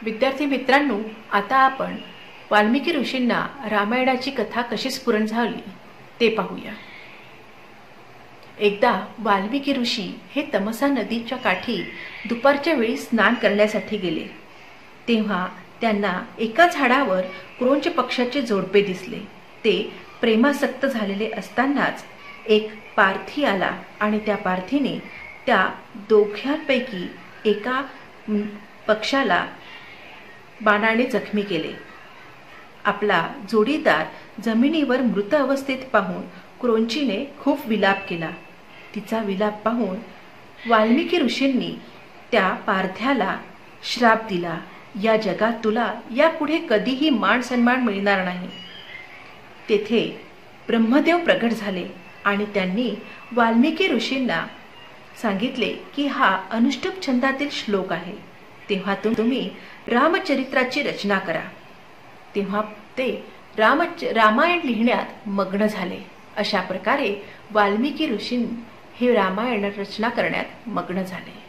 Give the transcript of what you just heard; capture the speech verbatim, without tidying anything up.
विद्यार्थी मित्रांनो, आता आपण वाल्मिकी ऋषींना रामायणाची कथा कशी स्फुरण झाली ते पाहूया। एकदा वाल्मिकी ऋषी हे तमसा नदीच्या काठी दुपारच्या वेळी स्नान करण्यासाठी गेले। तेव्हा त्यांना एका झाडावर क्रोंच पक्षाचे जोडपे दिसले। ते प्रेमासक्त झालेले असतानाच एक पारथी आला आणि त्या पारथीने त्या दोघांपैकी एका पक्षाला बाणाने जखमी केले। आपला जोडीदार जमिनीवर मृत अवस्थेत पाहून क्रोंचीने खूप विलाप केला। तिचा विलाप पाहून वाल्मिकी ऋषींनी त्या पारथ्याला श्राप दिला, या जगात तुला यापुढे कधीही मान सन्मान मिळणार नाही। तेथे ब्रह्मदेव प्रगट झाले आणि त्यांनी वाल्मिकी ऋषींना सांगितले की हा अनुष्टुप छंदातील श्लोक आहे, तेव्हा तुम्ही रामचरित्राची रचना करा। तेव्हा ते राम रामायण लिहिण्यात मग्न झाले। अशा प्रकारे वाल्मिकी ऋषी हे रामायण रचना करण्यात मग्न झाले।